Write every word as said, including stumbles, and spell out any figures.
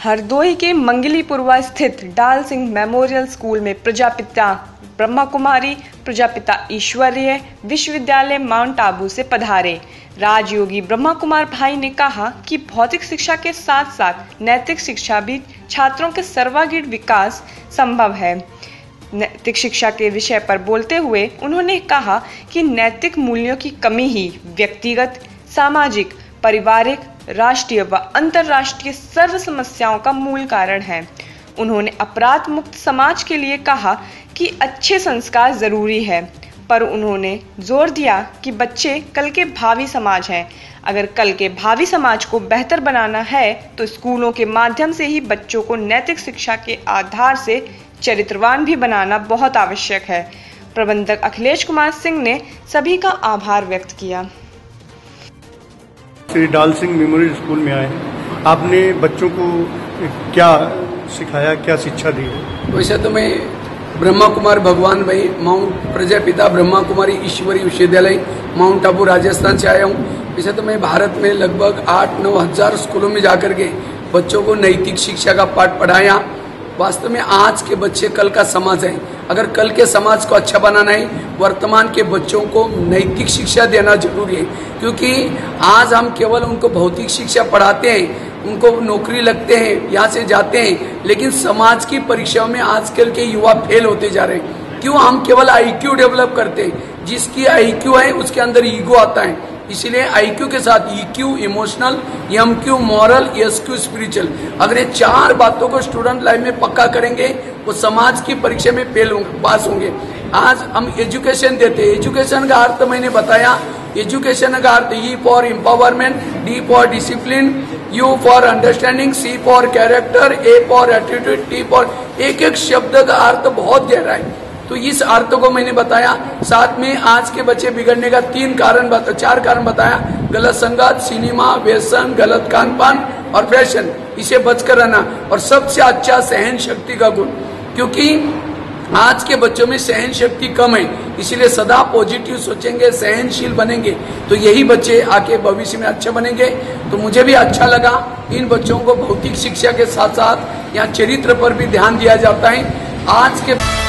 हरदोई के मंगलीपुरवा स्थित डाल सिंह मेमोरियल स्कूल में प्रजापिता ब्रह्मा कुमारी प्रजापिता ईश्वरीय विश्वविद्यालय माउंट आबू से पधारे राजयोगी ब्रह्मा कुमार भाई ने कहा कि भौतिक शिक्षा के साथ साथ नैतिक शिक्षा भी छात्रों के सर्वांगीण विकास संभव है। नैतिक शिक्षा के विषय पर बोलते हुए उन्होंने कहा कि नैतिक मूल्यों की कमी ही व्यक्तिगत, सामाजिक, पारिवारिक, राष्ट्रीय व अंतर्राष्ट्रीय सर्व समस्याओं का मूल कारण है। उन्होंने अपराध मुक्त समाज के लिए कहा कि अच्छे संस्कार जरूरी है, पर उन्होंने जोर दिया कि बच्चे कल के भावी समाज हैं। अगर कल के भावी समाज को बेहतर बनाना है तो स्कूलों के माध्यम से ही बच्चों को नैतिक शिक्षा के आधार से चरित्रवान भी बनाना बहुत आवश्यक है। प्रबंधक अखिलेश कुमार सिंह ने सभी का आभार व्यक्त किया। श्री डाल सिंह मेमोरियल स्कूल में आए, आपने बच्चों को क्या सिखाया, क्या शिक्षा दी? वैसे तो मैं ब्रह्मा कुमार भगवान भाई माउंट प्रजापिता ब्रह्मा कुमारी ईश्वरी विश्वविद्यालय माउंट आबू राजस्थान से आया हूँ। वैसे तो मैं भारत में लगभग आठ नौ हजार स्कूलों में जाकर के बच्चों को नैतिक शिक्षा का पाठ पढ़ाया। वास्तव में आज के बच्चे कल का समाज है। अगर कल के समाज को अच्छा बनाना है, वर्तमान के बच्चों को नैतिक शिक्षा देना जरूरी है, क्योंकि आज हम केवल उनको भौतिक शिक्षा पढ़ाते हैं, उनको नौकरी लगते हैं, यहाँ से जाते हैं, लेकिन समाज की परीक्षाओं में आजकल के युवा फेल होते जा रहे हैं। क्यों? हम केवल आईक्यू डेवलप करते हैं। जिसकी आईक्यू है उसके अंदर ईगो आता है, इसलिए आईक्यू के साथ EQ emotional, MQ moral, SQ spiritual, अगर ये चार बातों को स्टूडेंट लाइफ में पक्का करेंगे वो समाज की परीक्षा में फेल पास होंगे। आज हम एजुकेशन देते हैं, एजुकेशन का अर्थ मैंने बताया। एजुकेशन का अर्थ E for empowerment, D for discipline, U for understanding, C for character, A for attitude, T for, एक एक शब्द का अर्थ बहुत गहरा है। तो इस अर्थ को मैंने बताया। साथ में आज के बच्चे बिगड़ने का तीन कारण बता, चार कारण बताया। गलत संगत, सिनेमा, व्यसन, गलत खान पान और फैशन, इसे बचकर रहना। और सबसे अच्छा सहन शक्ति का गुण, क्योंकि आज के बच्चों में सहन शक्ति कम है, इसलिए सदा पॉजिटिव सोचेंगे, सहनशील बनेंगे तो यही बच्चे आके भविष्य में अच्छे बनेंगे। तो मुझे भी अच्छा लगा, इन बच्चों को भौतिक शिक्षा के साथ साथ यहाँ चरित्र पर भी ध्यान दिया जाता है। आज के